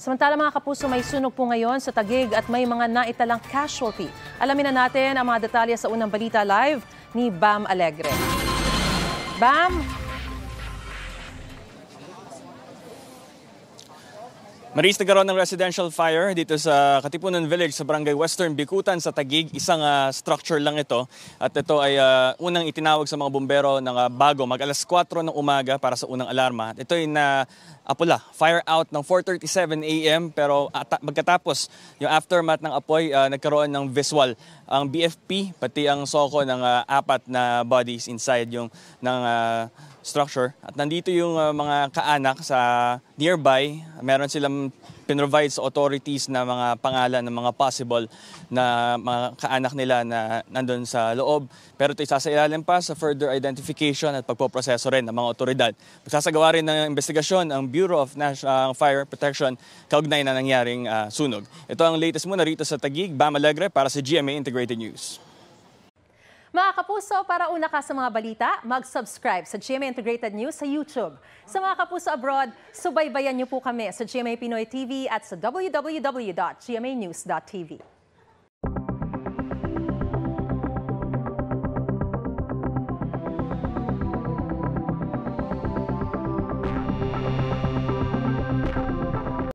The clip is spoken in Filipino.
Samantala mga kapuso, may sunog po ngayon sa Taguig at may mga naitalang casualty. Alamin na natin ang mga detalye sa unang balita live ni Bam Alegre. Bam! Maris, nagkaroon ng residential fire dito sa Katipunan Village sa Barangay Western Bikutan sa Taguig. Isang structure lang ito. At ito ay unang itinawag sa mga bumbero ng bago mag-alas 4 ng umaga para sa unang alarma. Ito ay apula, fire out ng 4:37 a.m. pero magkatapos yung aftermath ng apoy, nagkaroon ng visual ang BFP pati ang SOCO ng 4 na bodies inside ng structure. At nandito yung mga kaanak sa nearby. Meron silang pinrovide sa authorities na mga pangalan ng mga possible na mga kaanak nila na nandun sa loob. Pero ito isasailalim pa sa further identification at pagpoproseso rin ng mga otoridad. Magsasagawa rin ng investigasyon ang Bureau of National Fire Protection kaugnay na nangyaring sunog. Ito ang latest muna rito sa Taguig. Bam Alegre para sa GMA Integrated News. Mga kapuso, para una ka sa mga balita, mag-subscribe sa GMA Integrated News sa YouTube. Sa mga kapuso abroad, subaybayan niyo po kami sa GMA Pinoy TV at sa www.gmanews.tv.